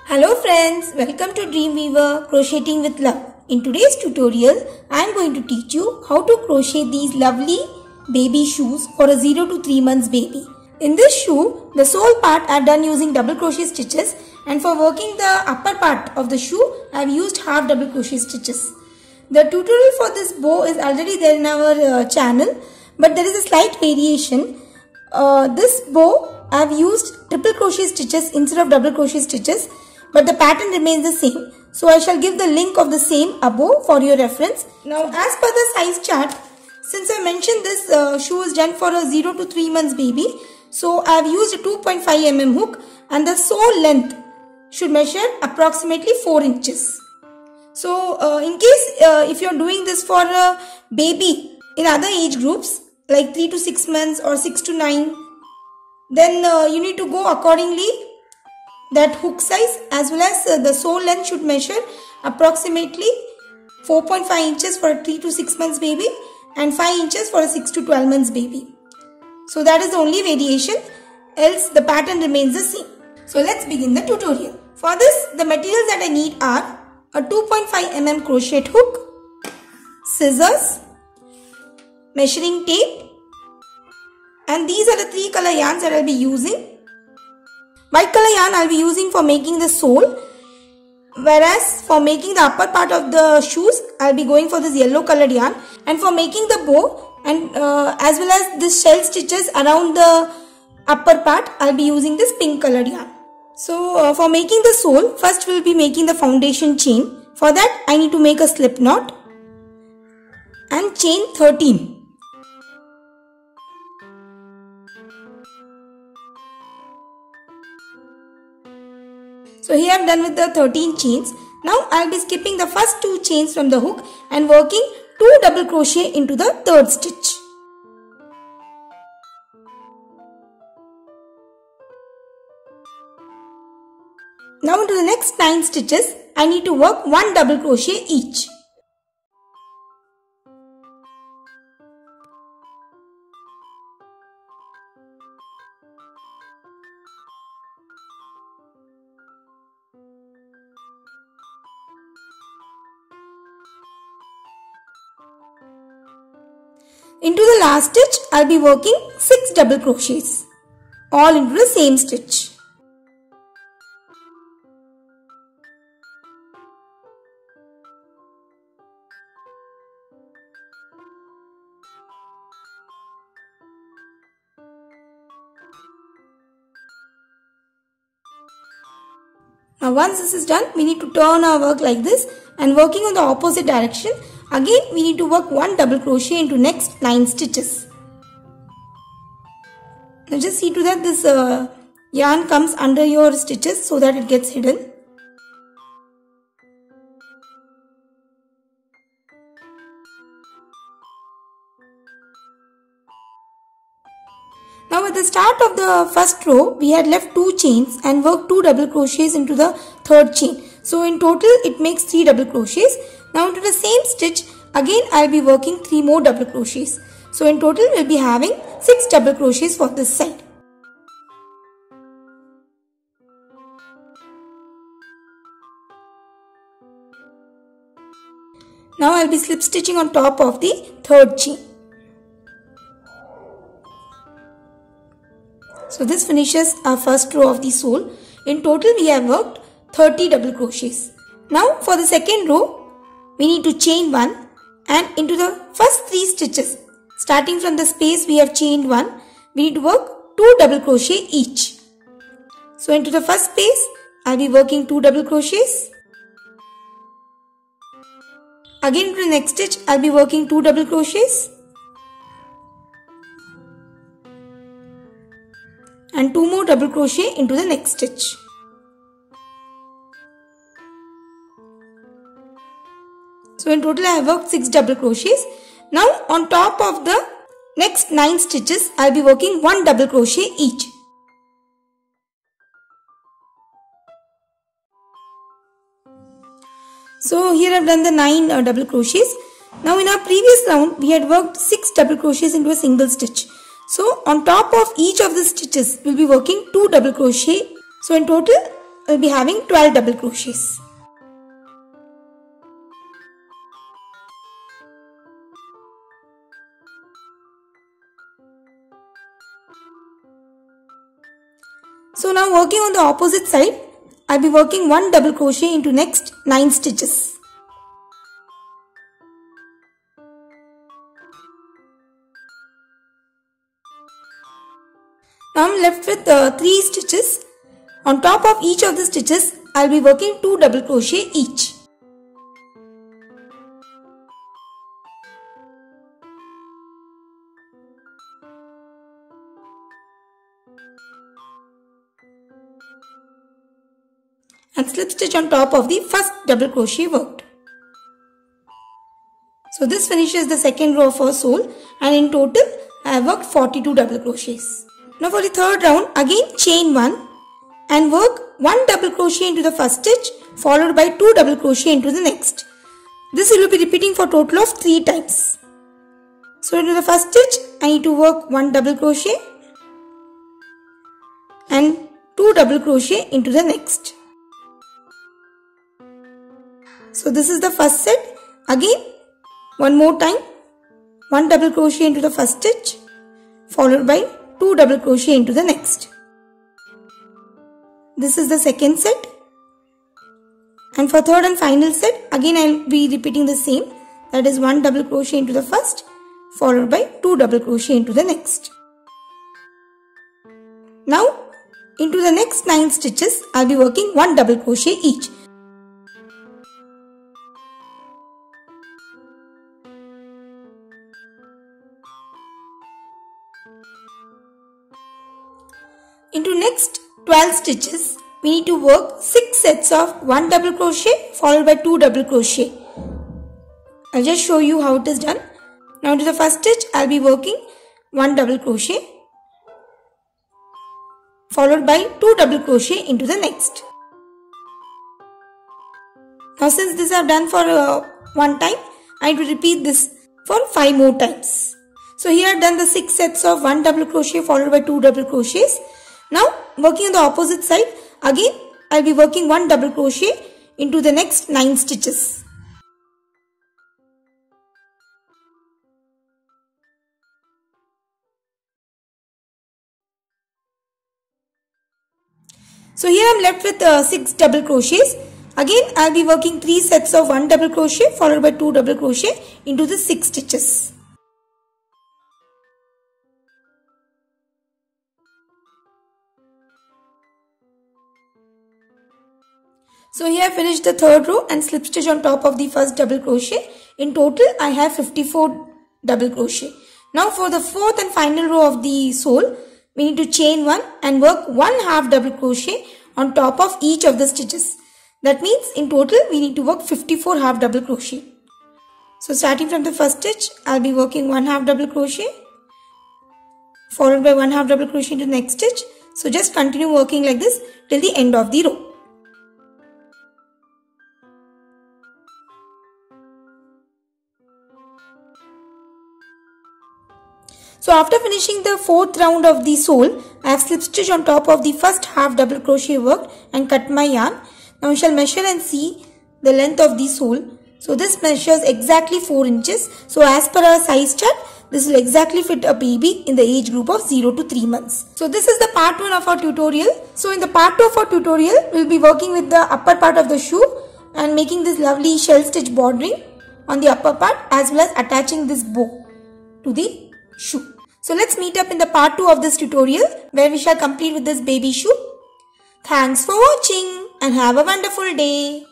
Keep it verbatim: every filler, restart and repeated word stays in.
Hello friends, welcome to Dreamweaver Crocheting with Love. In today's tutorial, I am going to teach you how to crochet these lovely baby shoes for a zero to three months baby. In this shoe, the sole part I have done using double crochet stitches, and for working the upper part of the shoe, I have used half double crochet stitches. The tutorial for this bow is already there in our uh, channel, but there is a slight variation. Uh, this bow I have used triple crochet stitches instead of double crochet stitches, but the pattern remains the same. So I shall give the link of the same above for your reference. Now as per the size chart, since I mentioned this uh, shoe is done for a zero to three months baby, so I have used a two point five millimeter hook, and the sole length should measure approximately four inches. So uh, in case uh, if you are doing this for a baby in other age groups like three to six months or six to nine, then uh, you need to go accordingly. That hook size as well as uh, the sole length should measure approximately four point five inches for a three to six months baby and five inches for a six to twelve months baby. So that is the only variation, else the pattern remains the same. So let's begin the tutorial. For this, the materials that I need are a two point five millimeter crochet hook, scissors, measuring tape, and these are the three color yarns that I will be using. White color yarn I will be using for making the sole, whereas for making the upper part of the shoes I will be going for this yellow colored yarn, and for making the bow and uh, as well as the shell stitches around the upper part I will be using this pink colored yarn. So uh, for making the sole, first we will be making the foundation chain. For that I need to make a slip knot and chain thirteen. So here I am done with the thirteen chains. Now I will be skipping the first two chains from the hook and working two double crochet into the third stitch. Now into the next nine stitches, I need to work one double crochet each. Into the last stitch, I will be working six double crochets, all into the same stitch. Now once this is done, we need to turn our work like this, and working on the opposite direction, again we need to work one double crochet into next nine stitches. Now just see to that this uh, yarn comes under your stitches so that it gets hidden. Now at the start of the first row, we had left two chains and worked two double crochets into the third chain. So in total it makes three double crochets. Now into the same stitch, again I will be working three more double crochets. So in total we will be having six double crochets for this side. Now I will be slip stitching on top of the third chain. So this finishes our first row of the sole. In total we have worked thirty double crochets. Now for the second row, we need to chain one, and into the first three stitches, starting from the space we have chained one, we need to work two double crochet each. So into the first space, I will be working two double crochets. Again into the next stitch, I will be working two double crochets. And two more double crochet into the next stitch. So in total I have worked six double crochets. Now on top of the next nine stitches, I will be working one double crochet each. So here I have done the nine uh, double crochets. Now in our previous round, we had worked six double crochets into a single stitch. So on top of each of the stitches, we will be working two double crochet. So in total, we'll be having twelve double crochets. So now working on the opposite side, I'll be working one double crochet into next nine stitches. Now I'm left with uh, three stitches. On top of each of the stitches, I'll be working two double crochet each. And slip stitch on top of the first double crochet worked. So this finishes the second row of our sole, and in total I have worked forty-two double crochets. Now for the third round, again chain one and work one double crochet into the first stitch followed by two double crochet into the next. This we will be repeating for a total of three times. So into the first stitch I need to work one double crochet and two double crochet into the next. So this is the first set. Again one more time, one double crochet into the first stitch followed by two double crochet into the next. This is the second set, and for third and final set again I will be repeating the same, that is one double crochet into the first followed by two double crochet into the next. Now into the next nine stitches I will be working one double crochet each. Into next twelve stitches, we need to work six sets of one double crochet followed by two double crochet. I'll just show you how it is done. Now to the first stitch, I'll be working one double crochet followed by two double crochet into the next. Now since this I've done for uh, one time, I need to repeat this for five more times. So here I've done the six sets of one double crochet followed by two double crochets. Now working on the opposite side, again I'll be working one double crochet into the next nine stitches. So here I'm left with uh, six double crochets. Again I'll be working three sets of one double crochet followed by two double crochet into the six stitches. So here I finished the third row and slip stitch on top of the first double crochet. In total I have fifty-four double crochet. Now for the fourth and final row of the sole, we need to chain one and work one half double crochet on top of each of the stitches. That means in total we need to work fifty-four half double crochet. So starting from the first stitch, I'll be working one half double crochet followed by one half double crochet into the next stitch. So just continue working like this till the end of the row. So after finishing the fourth round of the sole, I have slip stitch on top of the first half double crochet worked and cut my yarn. Now we shall measure and see the length of the sole. So this measures exactly four inches. So as per our size chart, this will exactly fit a baby in the age group of zero to three months. So this is the part one of our tutorial. So in the part two of our tutorial, we will be working with the upper part of the shoe and making this lovely shell stitch bordering on the upper part as well as attaching this bow to the shoe. So let's meet up in the part two of this tutorial where we shall complete with this baby shoe. Thanks for watching and have a wonderful day.